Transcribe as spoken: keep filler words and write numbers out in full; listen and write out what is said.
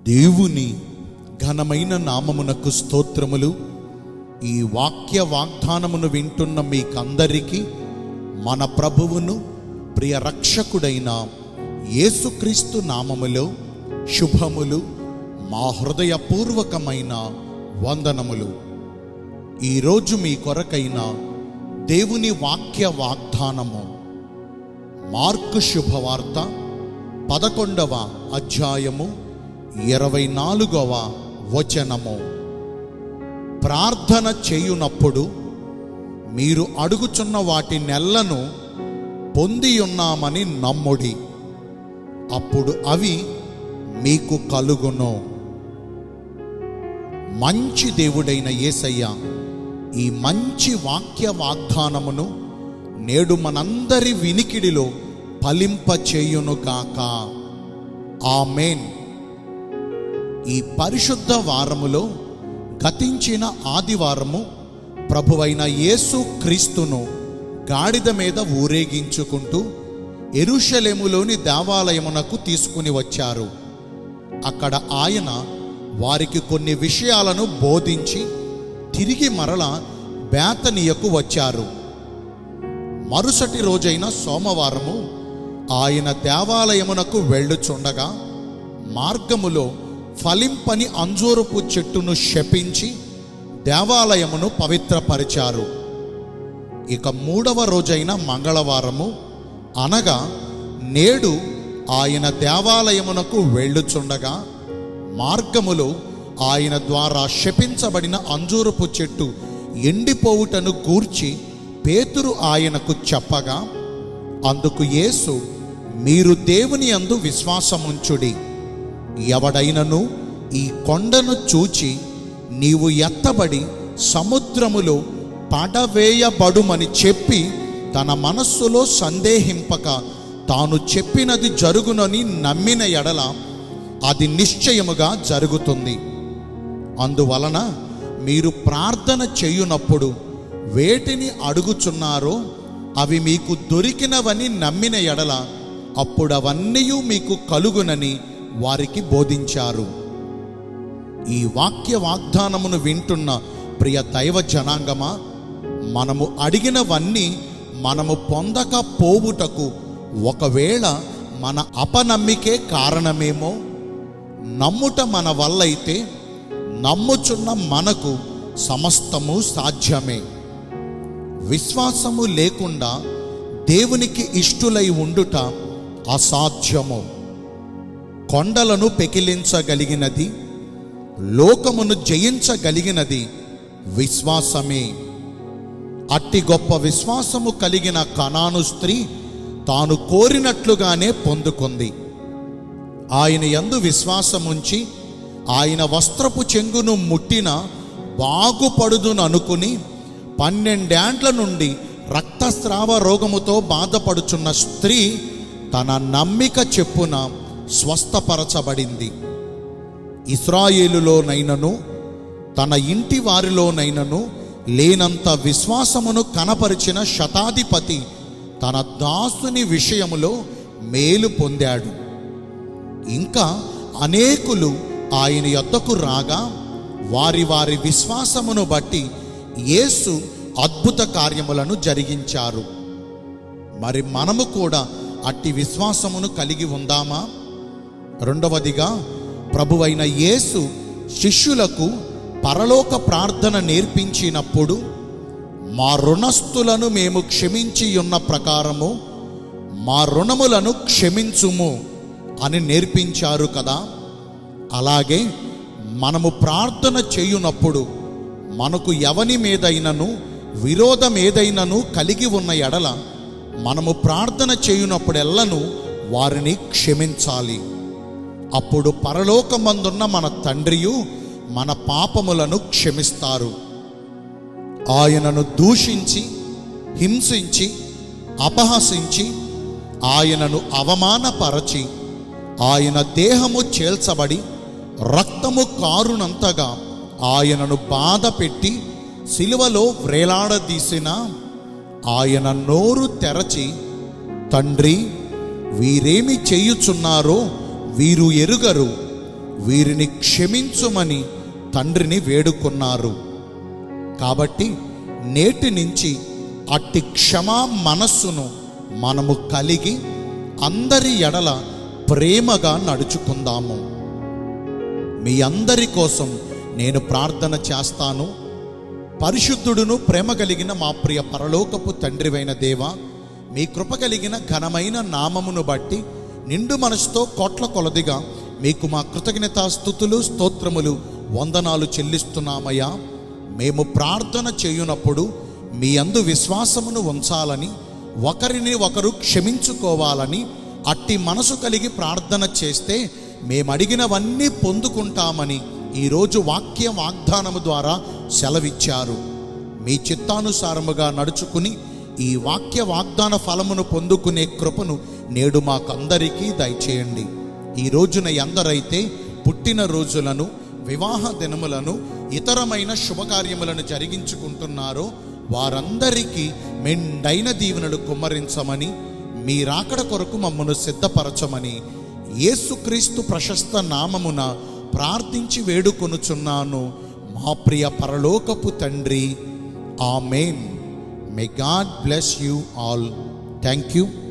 దేవుని ఘనమైన నామమునకు స్తోత్రములు. ఈ వాక్య వాగ్దానమును వింటున్న మీకందరికీ మన ప్రభువును ప్రియ రక్షకుడైన యేసుక్రీస్తు నామములో శుభములు, మా హృదయపూర్వకమైన వందనములు. ఈరోజు మీ కొరకైన దేవుని వాక్య వాగ్దానము మార్కు శుభవార్త పదకొండవ అధ్యాయము ఇరవై నాలుగవ వచనము. ప్రార్థన చేయునప్పుడు మీరు అడుగుచున్న వాటి నెల్లను పొంది ఉన్నామని నమ్ముడి, అప్పుడు అవి మీకు కలుగును. మంచి దేవుడైన యేసయ్య ఈ మంచి వాక్య వాగ్దానమును నేడు మనందరి వినికిడిలో ఫలింపచేయునుగాక. ఆమేన్. ఈ పరిశుద్ధ వారములో గతించిన ఆదివారము ప్రభువైన యేసు క్రీస్తును గాడిద మీద ఊరేగించుకుంటూ యెరూషలేములోని దేవాలయమునకు తీసుకుని వచ్చారు. అక్కడ ఆయన వారికి కొన్ని విషయాలను బోధించి తిరిగి మరల బేతనియకు వచ్చారు. మరుసటి రోజైన సోమవారము ఆయన దేవాలయమునకు వెళ్ళుచుండగా మార్గములో ఫలింపని అంజూరపు చెట్టును శపించి దేవాలయమును పవిత్రపరిచారు. ఇక మూడవ రోజైన మంగళవారము అనగా నేడు ఆయన దేవాలయమునకు వెళ్ళుచుండగా మార్గములో ఆయన ద్వారా శపించబడిన అంజూరపు చెట్టు ఎండిపోవుటను గూర్చి పేతురు ఆయనకు చెప్పగా, అందుకు యేసు, మీరు దేవుని యందు విశ్వాసముంచుడి, ఎవడైనను ఈ కొండను చూచి నీవు ఎత్తబడి సముద్రములో పడవేయబడుమని చెప్పి తన మనస్సులో సందేహింపక తాను చెప్పినది జరుగునని నమ్మిన ఎడల అది నిశ్చయముగా జరుగుతుంది. అందువలన మీరు ప్రార్థన చేయునప్పుడు వేటిని అడుగుచున్నారో అవి మీకు దొరికినవని నమ్మిన ఎడల అప్పుడు అవన్నీ మీకు కలుగునని వారికి బోధించారు. ఈ వాక్య వాగ్దానమును వింటున్న ప్రియ దైవ జనాంగమా, మనము అడిగినవన్నీ మనము పొందక పోవుటకు ఒకవేళ మన అపనమ్మికే కారణమేమో, నమ్ముట మన వల్లైతే నమ్ముచున్న మనకు సమస్తము సాధ్యమే. విశ్వాసము లేకుండా దేవునికి ఇష్టులై ఉండుట అసాధ్యము. కొండలను పెకిలించగలిగినది, లోకమును జయించగలిగినది విశ్వాసమే. అట్టి గొప్ప విశ్వాసము కలిగిన కనాను స్త్రీ తాను కోరినట్లుగానే పొందుకుంది. ఆయన యందు విశ్వాసముంచి ఆయన వస్త్రపు చెంగును ముట్టిన బాగుపడుదుననుకుని పన్నెండేండ్ల నుండి రక్తస్రావ రోగముతో బాధపడుచున్న స్త్రీ తన నమ్మిక చెప్పున స్వస్థపరచబడింది. ఇశ్రాయేలులోనైనను తన ఇంటి వారిలోనైనను లేనంత విశ్వాసమును కనపరిచిన శతాధిపతి తన దాసుని విషయములో మేలు పొందాడు. ఇంకా అనేకులు ఆయన యొద్దకు రాగా వారి వారి విశ్వాసమును బట్టి యేసు అద్భుత కార్యములను జరిగించారు. మరి మనము కూడా అట్టి విశ్వాసమును కలిగి ఉందామా? రెండవదిగా, ప్రభువైన యేసు శిష్యులకు పరలోక ప్రార్థన నేర్పించినప్పుడు మా రుణస్థులను మేము క్షమించి ఉన్న ప్రకారము మా రుణములను క్షమించుము అని నేర్పించారు కదా. అలాగే మనము ప్రార్థన చేయునప్పుడు మనకు ఎవని మీదైనను విరోధం ఏదైనను కలిగి ఉన్న ఎడల మనము ప్రార్థన చేయునప్పుడెల్లను వారిని క్షమించాలి. అప్పుడు పరలోకమందున్న మన తండ్రియు మన పాపములను క్షమిస్తారు. ఆయనను దూషించి హింసించి అపహసించి ఆయనను అవమానపరచి ఆయన దేహము చేల్చబడి రక్తము కారునంతగా ఆయనను బాధ పెట్టి సిలువలో వ్రేలాడదీసిన ఆయన నోరు తెరచి, తండ్రి, వీరేమి చేయుచున్నారో వీరు ఎరుగరు వీరిని క్షమించుమని తండ్రిని వేడుకున్నారు. కాబట్టి నేటి నుంచి అట్టి క్షమా మనస్సును మనము కలిగి అందరి ఎడల ప్రేమగా నడుచుకుందాము. మీ అందరి కోసం నేను ప్రార్థన చేస్తాను. పరిశుద్ధుడును ప్రేమ కలిగిన మా ప్రియ పరలోకపు తండ్రివైన దేవా, మీ కృప కలిగిన ఘనమైన నామమును బట్టి నిండు మనసుతో కోట్ల కొలదిగా మీకు మా కృతజ్ఞతా స్తుతులు స్తోత్రములు వందనాలు చెల్లిస్తున్నామయ్యా. మేము ప్రార్థన చేయునప్పుడు మీ అందు విశ్వాసమును ఉంచాలని, ఒకరిని ఒకరు క్షమించుకోవాలని, అట్టి మనసు కలిగి ప్రార్థన చేస్తే మేము అడిగినవన్నీ పొందుకుంటామని ఈరోజు వాక్య వాగ్దానము ద్వారా సెలవిచ్చారు. మీ చిత్తానుసారముగా నడుచుకుని ఈ వాక్య వాగ్దాన ఫలమును పొందుకునే కృపను నేడు మాకందరికీ దయచేయండి. ఈ రోజున ఎందరైతే పుట్టిన రోజులను, వివాహ దినములను, ఇతరమైన శుభకార్యములను జరిగించుకుంటున్నారో వారందరికీ మెండైన దీవెనలు కుమ్మరించమని, మీ రాకడ కొరకు మమ్మను సిద్ధపరచమని యేసుక్రీస్తు ప్రశస్త నామమున ప్రార్థించి వేడుకొనుచున్నాను మా ప్రియ పరలోకపు తండ్రి. Amen. May God bless you all. Thank you.